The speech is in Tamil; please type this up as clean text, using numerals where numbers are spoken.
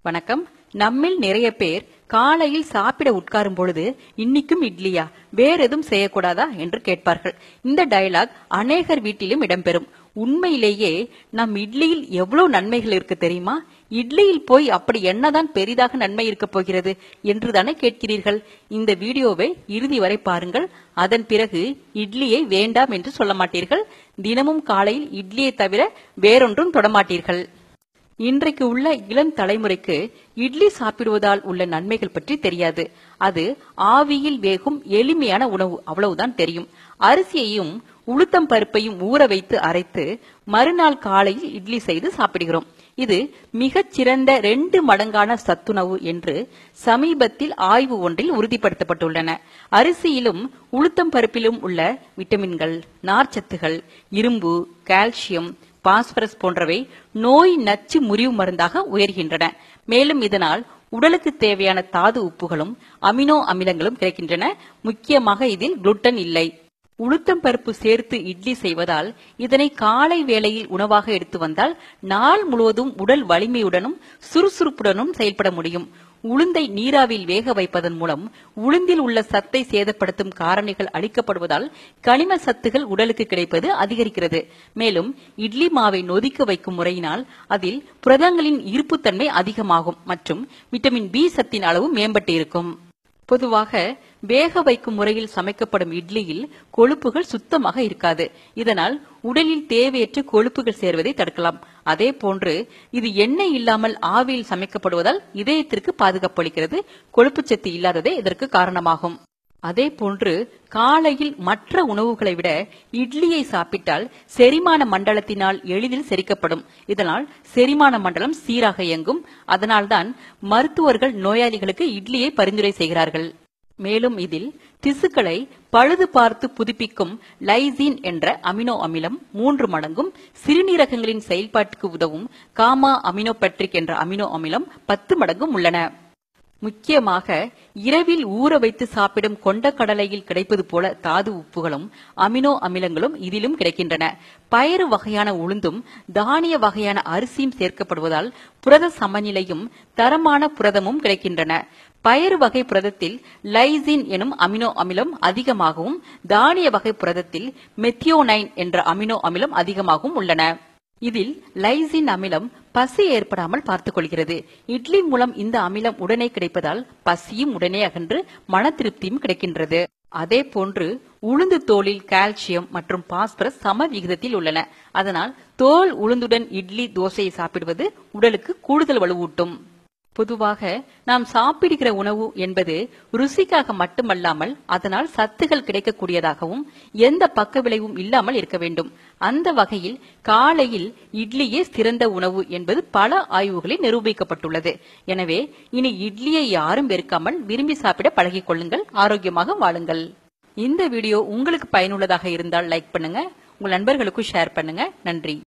வணக்கம். நம்மில் நிறைய பேர் காலையில் சாப்பிட உட்காரும் பொழுது இன்னிக்கும் இட்லியா, வேற எதுவும் செய்யக்கூடாதா என்று கேட்பார்கள். இந்த டயலாக் அநேகர் வீட்டிலும் இடம்பெறும். உண்மையிலேயே நம் இட்லியில் எவ்வளவு நன்மைகள் இருக்கு தெரியுமா? இட்லியில் போய் அப்படி என்னதான் பெரிதாக நன்மை இருக்க போகிறது என்றுதானே கேட்கிறீர்கள். இந்த வீடியோவை இறுதி வரை பாருங்கள். அதன் பிறகு இட்லியை வேண்டாம் என்று சொல்ல மாட்டீர்கள். தினமும் காலையில் இட்லியை தவிர வேறொன்றும் தொடமாட்டீர்கள். இன்றைக்கு உள்ள இளம் தலைமுறைக்கு இட்லி சாப்பிடுவதால் உள்ள நன்மைகள் பற்றி தெரியாது. அது ஆவியில் வேகும் எளிமையான உணவு, அவ்வளவுதான் தெரியும். அரிசியையும் உளுத்தம் பருப்பையும் ஊற வைத்து அரைத்து மறுநாள் காலையில் இட்லி செய்து சாப்பிடுகிறோம். இது மிகச் சிறந்த 2 மடங்கான சத்துணவு என்று சமீபத்தில் ஆய்வு ஒன்றில் உறுதிப்படுத்தப்பட்டுள்ளன. அரிசியிலும் உளுத்தம் பருப்பிலும் உள்ள விட்டமின்கள், நார்ச்சத்துகள், இரும்பு, கால்சியம், பாஸ்பரஸ் போன்றவை நோய் நச்சு முறிவு மருந்தாக உயர்கின்றன. மேலும் இதனால் உடலுக்கு தேவையான தாது உப்புகளும் அமினோ அமிலங்களும் கிடைக்கின்றன. முக்கியமாக இதில் குளுட்டன் இல்லை. உளுத்தம் பருப்பு சேர்த்து இட்லி செய்வதால் இதனை காலை வேளையில் உணவாக எடுத்து வந்தால் நாள் முழுவதும் உடல் வலிமையுடனும் சுறுசுறுப்புடனும் செயல்பட முடியும். உளுந்தை நீராவில் வேக வைப்பதன் மூலம் உளுந்தில் உள்ள சத்தை சேதப்படுத்தும் காரணிகள் அளிக்கப்படுவதால் கனிம சத்துகள் உடலுக்கு கிடைப்பது அதிகரிக்கிறது. மேலும் இட்லி மாவை நொதிக்க வைக்கும் முறையினால் அதில் புரதங்களின் இருப்புத்தன்மை அதிகமாகும் மற்றும் விட்டமின் பி சத்தின் அளவு மேம்பட்டு இருக்கும். பொதுவாக வேக வைக்கும் முறையில் சமைக்கப்படும் இட்லியில் கொழுப்புகள் சுத்தமாக இருக்காது. இதனால் உடலில் தேவையற்ற கொழுப்புகள் சேர்வதை தடுக்கலாம். அதே போன்று இது எண்ணெய் இல்லாமல் ஆவியில் சமைக்கப்படுவதால் இதயத்திற்கு பாதுகாப்பு அளிக்கிறது. கொழுப்பு சத்து இல்லாததே இதற்கு காரணமாகும். அதே போன்று காலையில் மற்ற உணவுகளை விட இட்லியை சாப்பிட்டால் செரிமான மண்டலத்தினால் எளிதில் செரிக்கப்படும். இதனால் செரிமான மண்டலம் சீராக இயங்கும். அதனால்தான் மருத்துவர்கள் நோயாளிகளுக்கு இட்லியை பரிந்துரை செய்கிறார்கள். மேலும் இதில் திசுக்களை பழுது பார்த்து புதுப்பிக்கும் லைசின் என்ற அமினோ அமிலம் 3 மடங்கும், சிறுநீரகங்களின் செயல்பாட்டுக்கு உதவும் காமா அமினோபெட்ரிக் என்ற அமினோ அமிலம் 10 மடங்கும் உள்ளன. முக்கியமாக இரவில் ஊற வைத்து சாப்பிடும் கொண்டக்கடலையில் கிடைப்பது போல தாது உப்புகளும் அமினோ அமிலங்களும் இதிலும் கிடைக்கின்றன. பயறு வகையான உளுந்தும் தானிய வகையான அரிசியும் சேர்க்கப்படுவதால் புரத சமநிலையும் தரமான புரதமும் கிடைக்கின்றன. பயறு வகை புரதத்தில் லைசின் எனும் அமினோ அமிலம் அதிகமாகவும், தானிய வகை புரதத்தில் மெத்தியோனைன் என்ற அமினோ அமிலம் அதிகமாகவும் உள்ளன. இதில் லைசின் அமிலம் பசி ஏற்படாமல் பார்த்துக் கொள்கிறது. இட்லி மூலம் இந்த அமிலம் உடனே கிடைப்பதால் பசியும் உடனே அகன்று மன திருப்தியும் கிடைக்கின்றது. அதே போன்று உளுந்து தோலில் கால்சியம் மற்றும் பாஸ்பரஸ் சம விகிதத்தில் உள்ளன. அதனால் தோல் உளுந்துடன் இட்லி, தோசையை சாப்பிடுவது உடலுக்கு கூடுதல் வலுவூட்டும். பொதுவாக நாம் சாப்பிடுகிற உணவு என்பது ருசிக்காக மட்டுமல்லாமல் அதனால் சத்துகள் கிடைக்கக்கூடியதாகவும் எந்த பக்க விளைவும் இல்லாமல் இருக்க வேண்டும். அந்த வகையில் காலையில் இட்லியே சிறந்த உணவு என்பது பல ஆய்வுகளில் நிரூபிக்கப்பட்டுள்ளது. எனவே இனி இட்லியை யாரும் வெறுக்காமல் விரும்பி சாப்பிட பழகிக் கொள்ளுங்கள். ஆரோக்கியமாக வாழுங்கள். இந்த வீடியோ உங்களுக்கு பயனுள்ளதாக இருந்தால் லைக் பண்ணுங்க, உங்கள் நண்பர்களுக்கும் ஷேர் பண்ணுங்க. நன்றி.